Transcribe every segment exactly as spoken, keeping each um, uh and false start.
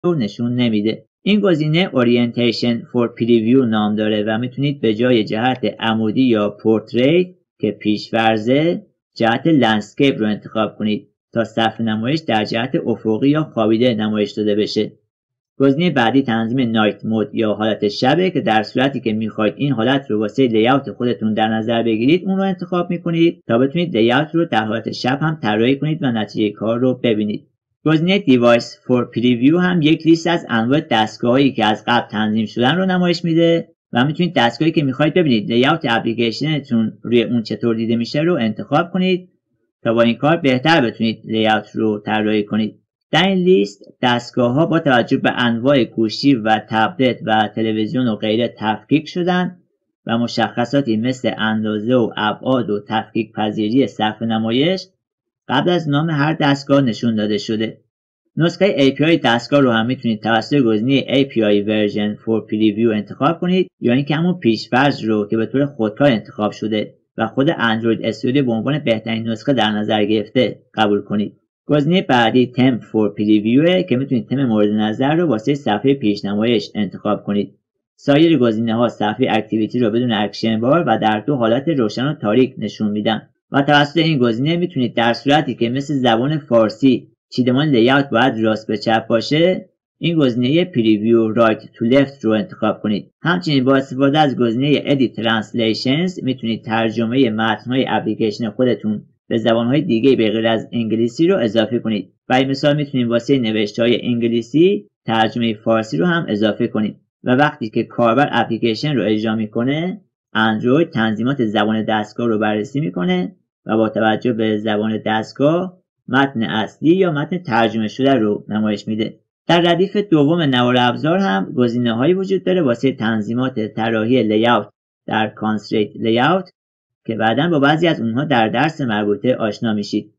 رو نشون نمیده. این گزینه Orientation for Preview نام داره و میتونید به جای جهت عمودی یا پورتریت که پیش‌فرضه، جهت لندسکیپ رو انتخاب کنید تا صفحه نمایش در جهت افقی یا خوابیده نمایش داده بشه. گزینه بعدی تنظیم نایت مود یا حالت شبه که در صورتی که میخواید این حالت رو واسه لی‌آوت خودتون در نظر بگیرید اون رو انتخاب میکنید تا بتونید لی‌آوت رو در حالت شب هم طراحی کنید و نتیجه کار رو ببینید. گزینه دیوایس فور پریویو هم یک لیست از انواع دستگاهایی که از قبل تنظیم شدن رو نمایش میده و میتونید دستگاهی که میخواید ببینید لی‌آوت اپلیکیشنتون روی اون چطور دیده میشه رو انتخاب کنید تا با این کار بهتر بتونید لی‌آوت رو طراحی کنید. در این لیست دستگاه ها با توجه به انواع گوشی و تبلت و تلویزیون و غیره تفکیک شدن و مشخصاتی مثل اندازه و ابعاد و تفکیک پذیری صفحه نمایش قبل از نام هر دستگاه نشون داده شده. نسخه ای پی آی دستگاه رو هم میتونید توسط گزینه ای پی آی Version for Preview انتخاب کنید یا اینکه همون پیش‌فرض رو که به طور خودکار انتخاب شده و خود اندروید استودیو به عنوان بهترین نسخه در نظر گرفته قبول کنید. گزینه بعدی تم فور پریویو که میتونید تم مورد نظر رو واسه صفحه پیشنمایش انتخاب کنید. سایر گزینه ها صفحه اکتیویتی رو بدون اکشن بار و در دو حالت روشن و تاریک نشون میدن و توسط این گزینه میتونید در صورتی که مثل زبان فارسی چیدمان لی‌آوت باید راست به چپ باشه این گزینه پریویو رایت تو لفت رو انتخاب کنید. همچنین با استفاده از گزینه ادیت ترنسلیشنز میتونید ترجمه متن‌های اپلیکیشن خودتون به زبان‌های دیگه به غیر از انگلیسی رو اضافه کنید. برای مثال میتونید واسه نوشته‌های انگلیسی ترجمه فارسی رو هم اضافه کنید و وقتی که کاربر اپلیکیشن رو اجرا میکنه اندروید تنظیمات زبان دستگاه رو بررسی میکنه و با توجه به زبان دستگاه متن اصلی یا متن ترجمه شده رو نمایش میده. در ردیف دوم نوار ابزار هم گزینه‌هایی وجود داره واسه تنظیمات طراحی لی‌آوت در کانستریت لی‌آوت که بعداً با بعضی از اونها در درس مربوطه آشنا میشید.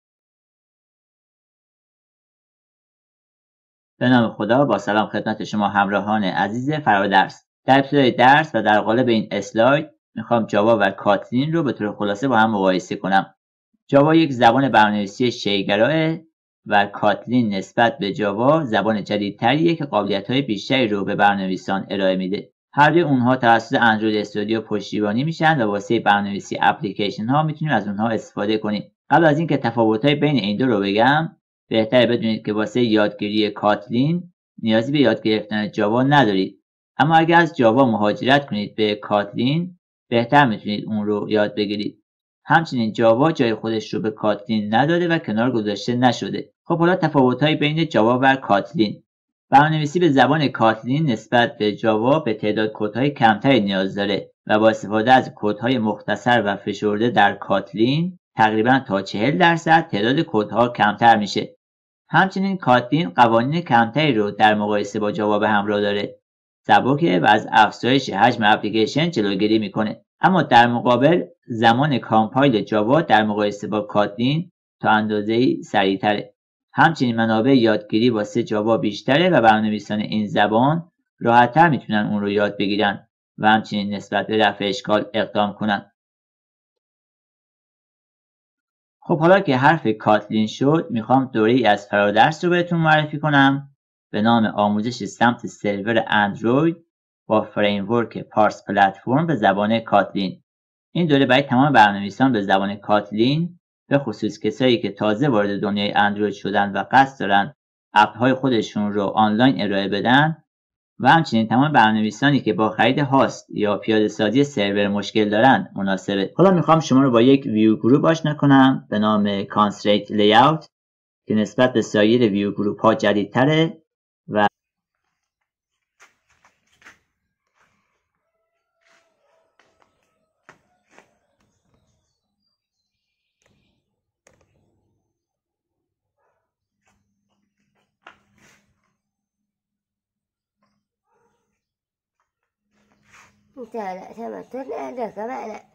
به نام خدا، با سلام خدمت شما همراهان عزیز فرادرس. در ابتدای درس و در قالب این اسلاید میخوام جاوا و کاتلین رو به طور خلاصه با هم مقایسه کنم. جاوا یک زبان برنامه‌نویسی شیگراه و کاتلین نسبت به جاوا زبان جدیدتریه که قابلیت‌های بیشتری رو به برنامه‌نویسان ارائه میده. هر دوی اونها توسط اندروید استودیو پشتیبانی میشن و واسه برنامه‌نویسی اپلیکیشن ها میتونیم از اونها استفاده کنیم. قبل از اینکه تفاوت‌های بین این دو رو بگم، بهتره بدونید که واسه یادگیری کاتلین نیازی به یاد گرفتن جاوا ندارید. اما اگر از جاوا مهاجرت کنید به کاتلین، بهتر میتونید اون رو یاد بگیرید. همچنین جاوا جای خودش رو به کاتلین نداده و کنار گذاشته نشده. خب حالا تفاوت‌های بین جاوا و کاتلین. برنامه‌نویسی به زبان کاتلین نسبت به جاوا به تعداد کدهای کمتری نیاز داره و با استفاده از کدهای مختصر و فشرده در کاتلین تقریبا تا چهل درصد تعداد کدها کمتر میشه. همچنین کاتلین قوانین کمتری رو در مقایسه با جاوا به همراه داره. سبکه و از افزایش حجم اپلیکیشن جلوگیری میکنه. اما در مقابل زمان کامپایل جاوا در مقایسه با کاتلین تا اندازه‌ای سریعتره. همچنین منابع یادگیری واسه جاوا بیشتره و برنامه‌نویسان این زبان راحت‌تر میتونن اون رو یاد بگیرن و همچنین نسبت به رفع اشکال اقدام کنن. خب حالا که حرف کاتلین شد میخوام دوره‌ای از فرادرس رو بهتون معرفی کنم به نام آموزش سمت سرور اندروید با فریمورک پارس پلتفرم به زبان کاتلین. این دوره برای تمام برنامه‌نویسان به زبان کاتلین، به خصوص کسایی که تازه وارد دنیای اندروید شدن و قصد دارن اپ‌های خودشون رو آنلاین ارائه بدن و همچنین تمام برنامه‌نویسانی که با خرید هاست یا پیاده سازی سرور مشکل دارن مناسبه. حالا میخوام شما رو با یک ویو گروپ آشنا کنم به نام کانستریت لی‌آوت که نسبت به سایر ویو گروپ ها جدیدتره و انت لا تمتن عندك معنا